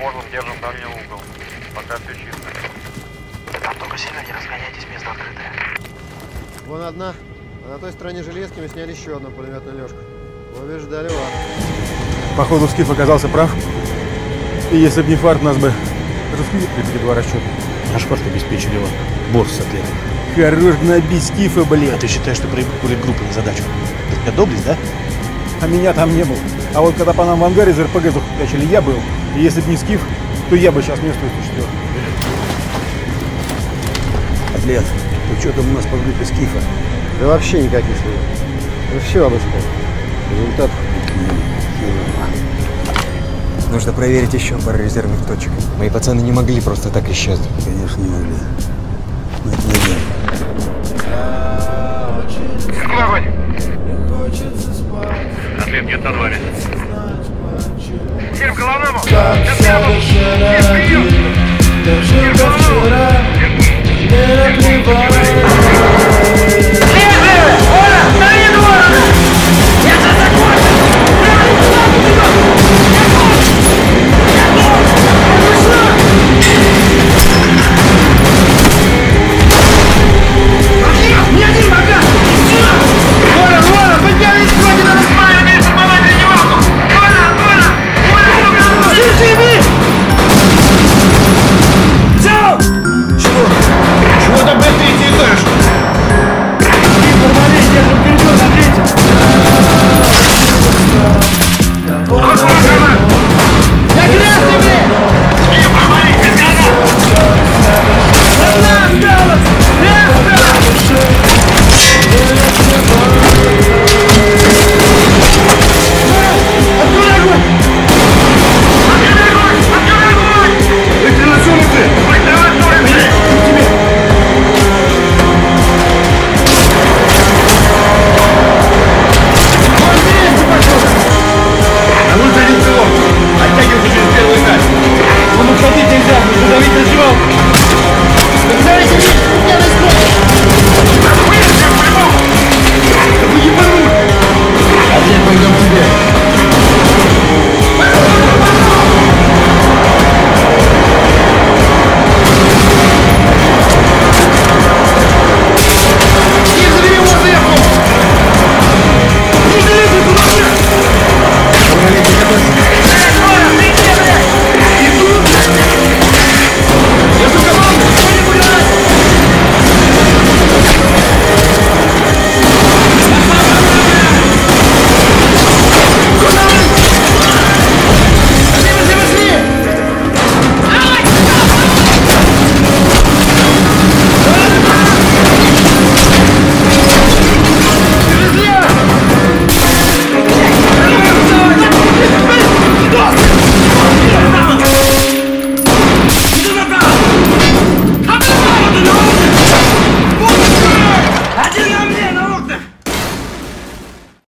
Можем, держим дальний угол. Пока все чисто. Там только сильно не разгоняйтесь, место открытое. Вон одна, а на той стороне железки мы сняли еще одну пулеметную лёжку. Побеждали вас. Походу, Скиф оказался прав. И если бы не фарт, нас бы раскрутили при два расчета. Наш фарт обеспечили его борт с отлетом. Хорош гнобить Скифа, А блядь. ты считаешь, что проиграли группы на задачу? Это тебя доблесть, да? А меня там не было. А вот когда по нам в ангаре из РПГ захуячили, я был. И если бы не Скиф, то я бы сейчас место 104. Атлет, ты что там у нас по группе Скифа? Да вообще никаких следов. Мы все обыскали. Результат. Нужно проверить еще пару резервных точек. Мои пацаны не могли просто так исчезнуть. Конечно, не могли. Но это не дело. Огонь! Ответ нет над вами. Всем головному! Как вчера, не наплевать.